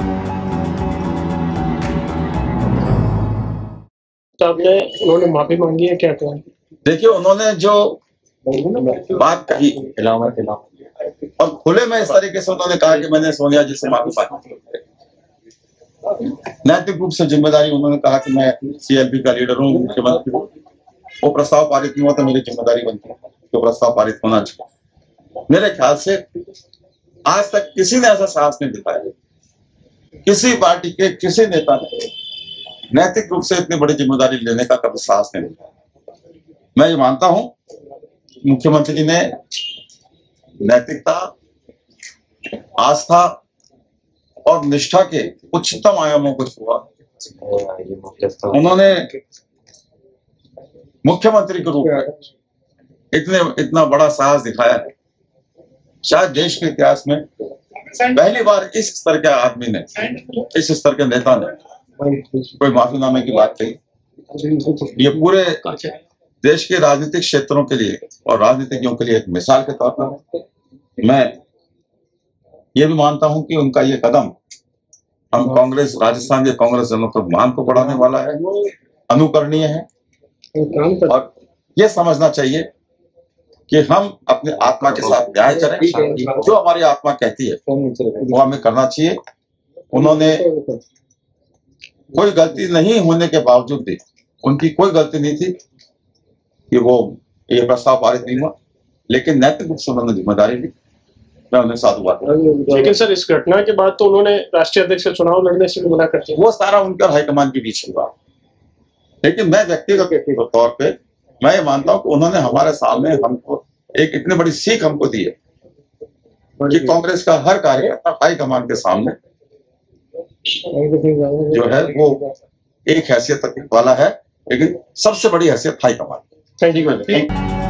उन्होंने माफी मांगी है, क्या कहा? देखिए, उन्होंने जो बात कही और खुले में इस तरीके से उन्होंने कहा कि मैंने सोनिया जी से माफी मांगी। नैतिक रूप से जिम्मेदारी, उन्होंने कहा कि मैं सीएलपी का लीडर हूँ, मुख्यमंत्री हूँ, वो प्रस्ताव पारित नहीं हुआ तो मेरी जिम्मेदारी बनती है तो प्रस्ताव पारित होना चाहिए। मेरे ख्याल से आज तक किसी ने ऐसा साहस नहीं दिखाया, किसी पार्टी के किसी नेता ने नैतिक रूप से इतनी बड़ी जिम्मेदारी लेने का कभी साहस नहीं दिखाया। मैं ये मानता हूं मुख्यमंत्री जी ने नैतिकता, आस्था और निष्ठा के उच्चतम आयामों को छुआ। उन्होंने मुख्यमंत्री के रूप में इतना बड़ा साहस दिखाया है। शायद देश के इतिहास में पहली बार इस स्तर के आदमी ने, इस स्तर के नेता ने कोई माफीनामे की बात कही। ये पूरे देश के राजनीतिक क्षेत्रों के लिए और राजनीतिज्ञों के लिए एक मिसाल के तौर पर मैं ये भी मानता हूं कि उनका ये कदम हम कांग्रेस, राजस्थान के कांग्रेस जनों को मान को बढ़ाने वाला है, अनुकरणीय है। और ये समझना चाहिए कि हम अपने आत्मा के साथ न्याय करें, जो हमारी आत्मा कहती है वो हमें करना चाहिए। उन्होंने कोई गलती नहीं होने के बावजूद भी, उनकी कोई गलती नहीं थी कि वो ये प्रस्ताव पारित नहीं हुआ, लेकिन नैतिक रूप से उन्होंने जिम्मेदारी ली। मैं उन्हें साधुवाद करता हूं। लेकिन सर, इस घटना के बाद तो उन्होंने राष्ट्रीय अध्यक्ष से चुनाव लड़ने से भी मना कर दिया। वो सारा उनका हाईकमान के बीच की बात। लेकिन मैं व्यक्तिगत तौर पे मैं ये मानता हूं कि उन्होंने हमारे सामने हमको एक इतनी बड़ी सीख हमको दी है कि कांग्रेस का हर कार्यकर्ता हाईकमान के सामने जो है वो एक हैसियत वाला है, लेकिन सबसे बड़ी हैसियत हाईकमान। Thank you.